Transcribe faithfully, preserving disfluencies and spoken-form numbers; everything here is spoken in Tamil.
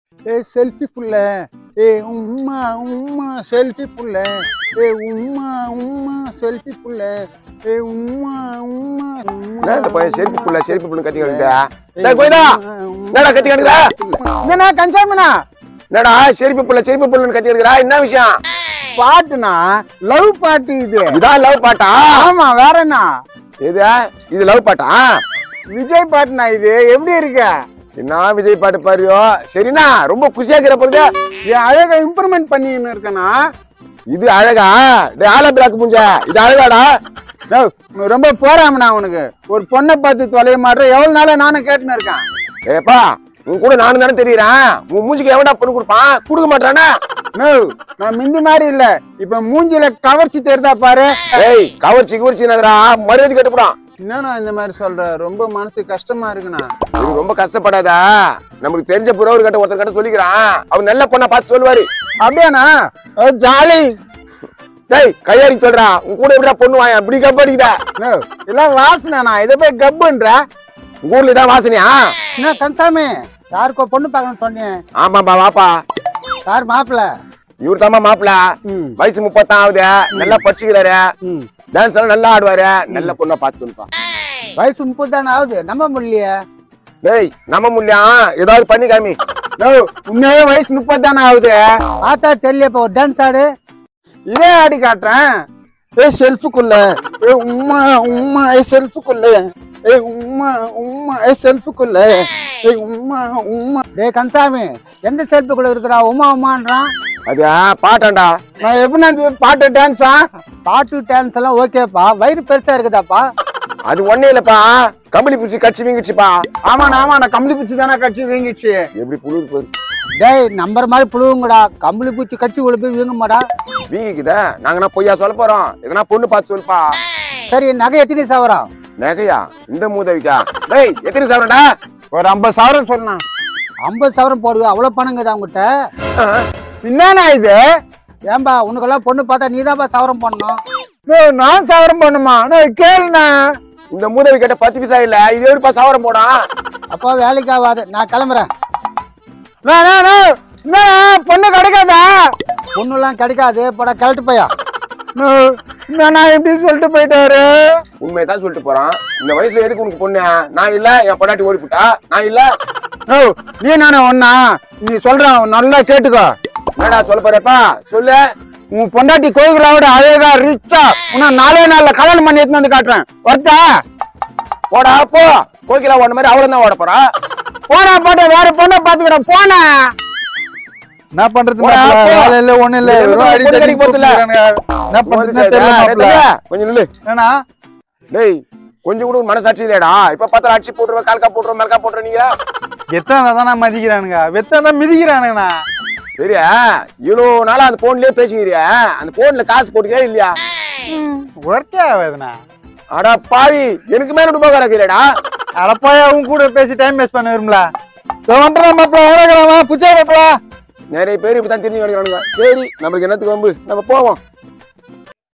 ஏ செல்ஃபி புள்ள, ஏ உம்மா உம்மா செல்ஃபி புள்ள, ஏ உம்மா உம்மா செல்ஃபி புள்ள, ஏ உம்மா உம்மா. என்ன இந்த பையன் செல்ஃபி புள்ள செல்ஃபி புள்ள கத்தி கட்டுடா? டேய் கோயிதா, என்னடா கத்தி கட்டுற? என்னண்ணா கன்சாமினா? என்னடா செல்ஃபி புள்ள செல்ஃபி புள்ளன்னு கத்தி கட்டுற? என்ன விஷயம்? பாட்டுனா லவ் பாட்டு இது. இதான் லவ் பாட்டா? ஆமா, வேற என்ன? இது இது லவ் பாட்டா? விஜய் பாட்டுனா இது. எப்படி இருக்க? என்ன விஜய் பாட்டு பாரிयो? சரிண்ணா, ரொம்ப குஷியா இருக்கிற பொழுது என் அழகா இம்ப்ரூவ்மெண்ட் பண்ணின்னு இருக்கனா? இது அழகா? டேய் ஆலா பிளாக் முஞ்ச, இது அழகாடா? டேய் ரொம்ப போறாமண்ணா உனக்கு. ஒரு பொண்ணை பார்த்து தொலைய மாட்டேன். எவ்வளவு நாளா நானும் கேட்டுன்னு இருக்கேன். ஏப்பா, உன் கூட நானும் தானே தெரியுறேன். உன் மூஞ்சிக்கு எவடா பொண்ணு கொடுப்பான்? கொடுக்க மாட்டானே. நோ, நான் மிந்தி மாதிரி இல்ல. இப்ப மூஞ்சில கவர்ச்சி தெரிதா பாரு. ஏய் கவர்ச்சி கவர்ச்சி நகரா மரியாதை கட்டுப்படான். என்னண்ணா இந்த மாதிரி சொல்ற? ரொம்ப மனசு கஷ்டமா இருக்குண்ணா. நீ ரொம்ப கஷ்டப்படாதா. நமக்கு தெரிஞ்ச புறவர் கிட்ட ஒருத்தர் கிட்ட சொல்லிக்கிறான். அவர் நல்ல பொண்ணை பார்த்து சொல்லுவாரு. அப்படியாண்ணா? ஜாலி. டேய் கையாடி சொல்றா, உன் கூட எப்படிடா பொண்ணு வாயா இப்படி கப்பு அடிக்குதா? இதெல்லாம் வாசனா? இதை போய் கப்புன்ற? உங்க ஊர்ல இதான் வாசனையா? என்ன கன்சாமி, யாருக்கோ பொண்ணு பார்க்கணும்னு சொன்னேன். ஆமாப்பா வாப்பா. யார் மாப்பிள்ள? இவர் தாமா மாப்பிள்ள. வயசு முப்பத்தான் ஆகுது. நல்லா படிச்சுக்கிறாரு. டான்ஸ் எல்லாம் நல்லா ஆடுவாரு. நல்ல பொண்ணா பார்த்து சொல்லுப்பா. வயசு முப்பது தானே ஆகுது, நம்ப முடியலையே. டேய் நம்ம முடியா, ஏதாவது பண்ணி காமி. உண்மையே வயசு முப்பது தானே ஆகுது. ஆத்தா தெரியல. ஒரு டான்ஸ் ஆடு. இதே ஆடி காட்டுறேன். ஏ செல்ஃபுக்குள்ள, ஏ உம்மா உம்மா, ஏ செல்ஃபுக்குள்ள, ஏ உம்மா உம்மா, ஏ செல்ஃபுக்குள்ள, ஏ உம்மா உம்மா. டேய் கன்சாமி, எந்த செல்ஃபுக்குள்ள இருக்கிறா உமா உமான்றான்? அது பாட்டாண்டா. நான் எப்படி பாட்டு டான்ஸா? பாட்டு டான்ஸ் எல்லாம் ஓகேப்பா, வயிறு பெருசா இருக்குதாப்பா? அது ஒண்ணே இல்லப்பா, கம்பளி பூச்சி கட்சி வீங்கிடுச்சுப்பா. ஆமாண்ணா ஆமா, நான் கம்பளி பூச்சி தானே கட்சி வீங்கிடுச்சு. எப்படி புழு போரு? டேய் நம்பர் மாதிரி புழுவுங்கடா, கம்பளி பூச்சி கட்சி உள்ள போய் வீங்குமாடா. வீங்கிக்குதா? நாங்க பொய்யா சொல்ல போறோம்? எதனா பொண்ணு பார்த்து சொல்லுப்பா. சரி, நகை எத்தனை சவரம்? நகையா? இந்த மூதவிக்கா? டேய் எத்தனை சவரம்டா? ஒரு ஐம்பது சவரம் சொல்லலாம். ஐம்பது சவரம் போடுது, அவ்வளவு பணங்குதா உங்ககிட்ட? என்னண்ணா இது? ஏன்பா உனக்கெல்லாம் பொண்ணு பார்த்தா நீதான்ப்பா சவரம் பண்ணணும். நான் சவரம் பண்ணுமா? கேளுண்ணா. இந்த மூதவி கிட்ட பத்து பைசா இல்ல, இது எப்படிப்பா சவரம் போடா? அப்போ வேலைக்கு ஆகாது, நான் கிளம்புறேன். பொண்ணு கிடைக்காதா? பொண்ணு எல்லாம் கிடைக்காது, போட கிளட்டு பையா. நான் எப்படி சொல்லிட்டு போயிட்டாரு? உண்மையதான் சொல்லிட்டு போறான். இந்த வயசுல எதுக்கு உனக்கு பொண்ணு? நான் இல்ல, என் பொண்டாட்டி ஓடி போட்டா. நான் இல்ல. நீ நானே ஒன்னா? நீ சொல்ற நல்லா கேட்டுக்கோ. என்னடா சொல்ல போறப்பா? சொல்லு. உன் பொண்டாட்டி கோயிலாவோட அழகா ரிச்சா உன்ன நாலே நாள்ல கல்யாணம் பண்ணி எடுத்து வந்து காட்டுறேன். ஒருத்தா போடா போ. கோயிலா ஓட மாதிரி அவ்வளவு தான் ஓட போறா. போனா போட்ட வேற பொண்ணை பாத்துக்கிறேன். போன என்ன பண்றது? ஒண்ணு இல்ல, கொஞ்சம் நில்லு. டேய் கொஞ்சம் கூட மனசாட்சி இல்லடா. இப்ப பார்த்தா அடிச்சு போட்டுருவேன், கால்கா போட்டுருவேன், மேல்கா போட்டுருவேன். நீங்க வெத்தான மதிக்கிறானுங்க, வெத்தான மிதிக்கிறானுங்கண்ணா. சரியா? இவ்வளவு நாளா அந்த போன்லயே பேசிக்கிறியா? அந்த போன்ல காசு போட்டுக்கே இல்லையா? ஒர்க்கே ஆகுதுண்ணா. அடா பாவி, எனக்கு மேல உபகாரம் இருக்கிறடா. அடப்பாயா, உன் கூட பேசி டைம் வேஸ்ட் பண்ண விரும்பல. மாப்பிள புச்சா மாப்பிள. நிறைய பேர் இப்படித்தான் தெரிஞ்சு கிடைக்கிறானுங்க. சரி, நம்மளுக்கு என்னத்துக்கு வம்பு, நம்ம போவோம்.